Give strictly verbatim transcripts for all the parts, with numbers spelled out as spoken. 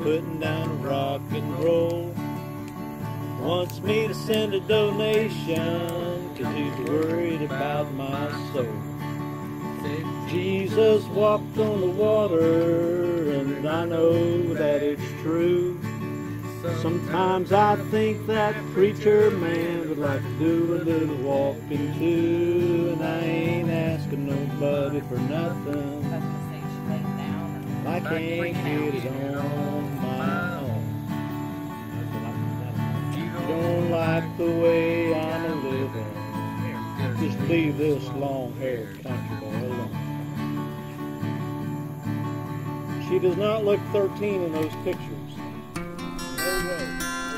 putting down rock and roll. Wants me to send a donation, 'cause he's worried about my soul. Jesus walked on the water, and I know that it's true. Sometimes I think that preacher man would like to do a little walking too. And I ain't asking nobody for nothing. I can't get it on my own. You don't like the way I'm living, just leave this long-haired country boy alone. She does not look thirteen in those pictures. No way.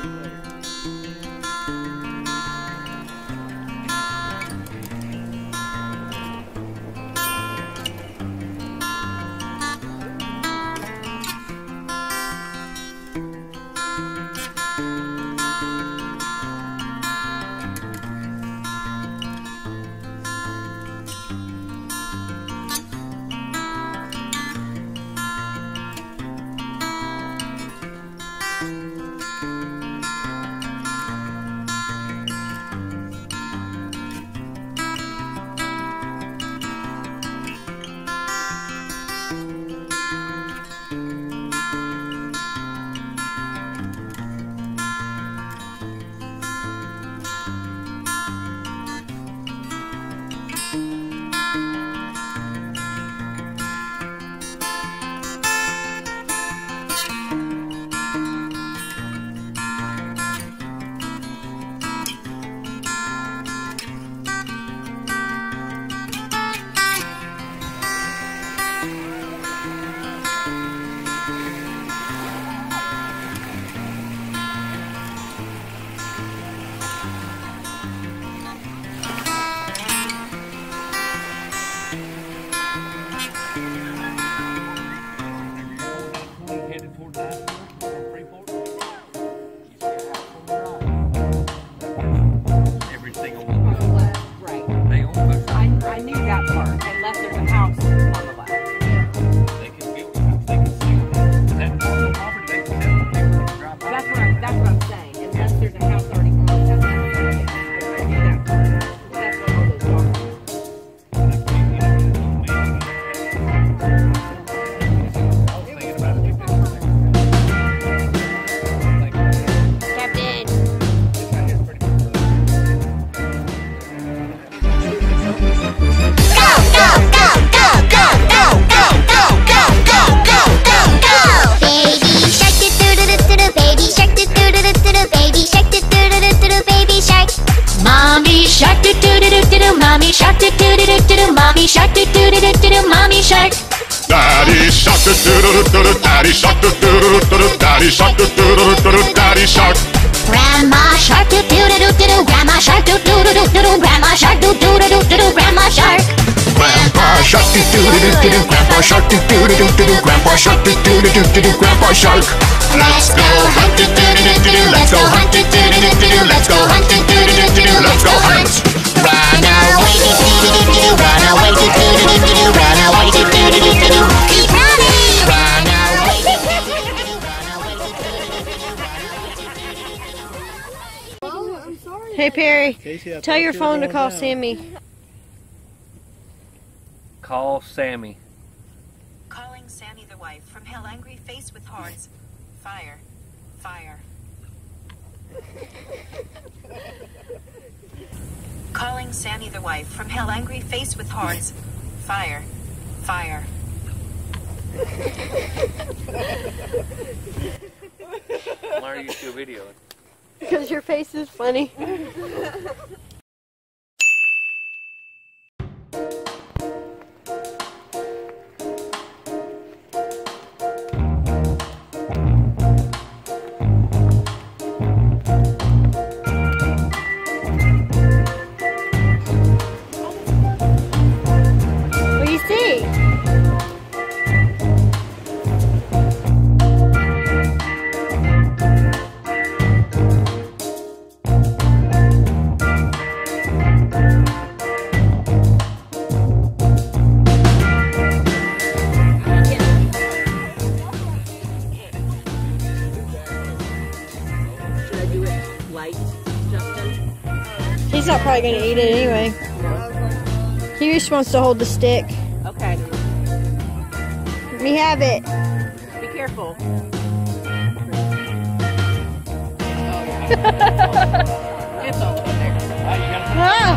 Mommy shark doo doo doo doo doo. Mommy shark doo doo doo doo doo. Mommy shark. Daddy shark doo doo doo doo doo. Daddy shark doo doo doo doo doo. Daddy shark doo doo doo doo doo. Daddy shark. Grandma shark doo doo doo doo doo. Grandma shark doo doo doo doo doo. Grandma shark doo doo doo doo doo. Grandma shark. Grandpa shark doo doo doo doo doo. Grandpa shark doo doo doo doo doo. Grandpa shark doo doo doo doo doo. Grandpa shark. Let's go hunt doo doo doo doo doo. Let's go hunt doo doo doo doo doo. Let's go hunt doo doo doo doo doo. Let's go hunt. Run away doo doo doo doo doo. Run away doo doo doo doo doo. Run away doo doo doo doo doo. Keep running. Run away doo doo doo doo. Run away doo doo doo doo doo. Hey Perry, Casey, tell your phone to call Sammy. Call Sammy. Calling Sammy the wife from hell angry face with hearts. Fire. Fire. Calling Sammy the wife from hell angry face with hearts. Fire. Fire. Why are you still videoing? Because your face is funny. What do you see? probably gonna eat it anyway. He just wants to hold the stick. Okay. Let me have it. Be careful. It's all there. Ah!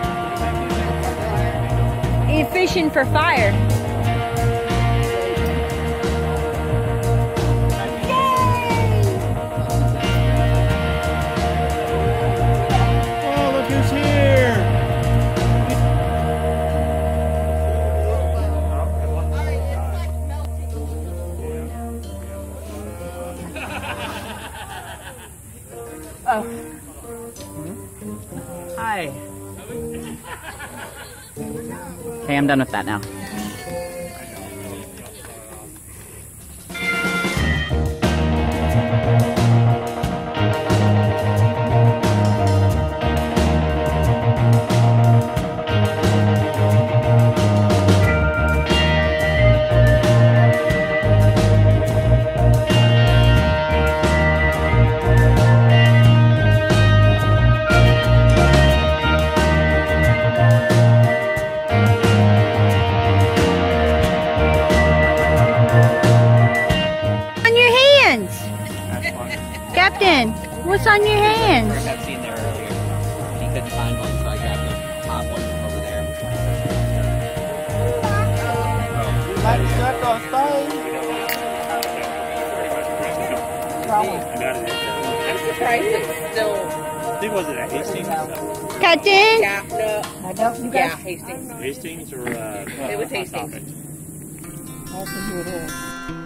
He's fishing for fire. Oh, look who's here! Oh. Hi. Okay, I'm done with that now. Captain, what's on your hands? I've seen there earlier. He couldn't find one, so I grabbed the top one from over there. I'm surprised it's still. I think was it at Hastings? Captain? Yeah, no. I don't. Yeah, Hastings. Hastings or uh, It was Hastings. That's who it is.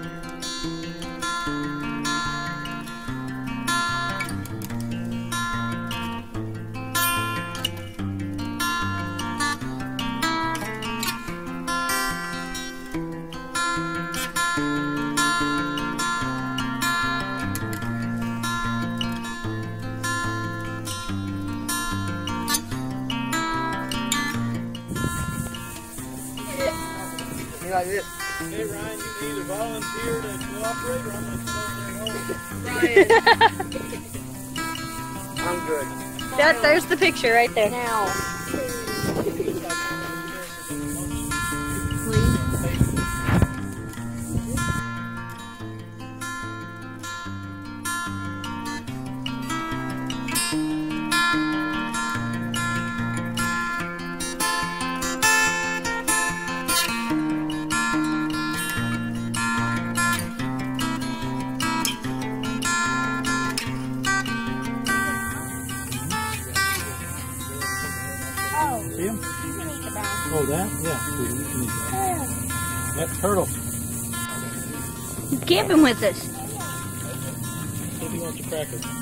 Like this. Hey Ryan, you can either volunteer to cooperate or I'm going to come over Ryan. I'm good. That, there's the picture right there. Now. See him? Oh, that? Yeah. That's turtle. He's camping with us. See if he wants to crack it.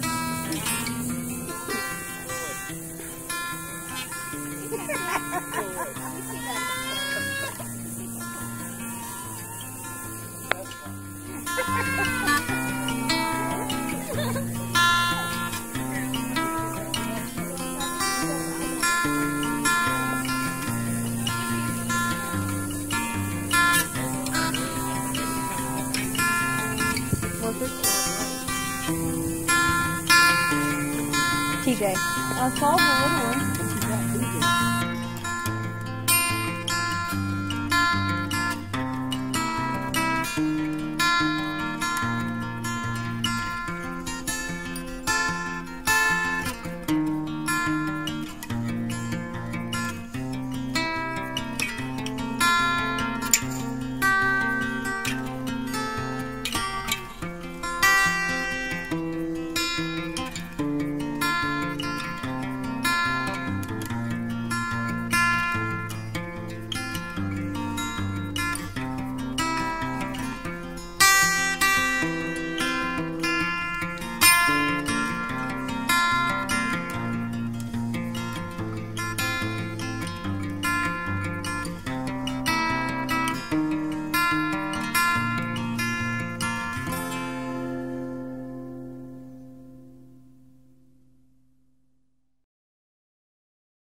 T J. I saw the little one.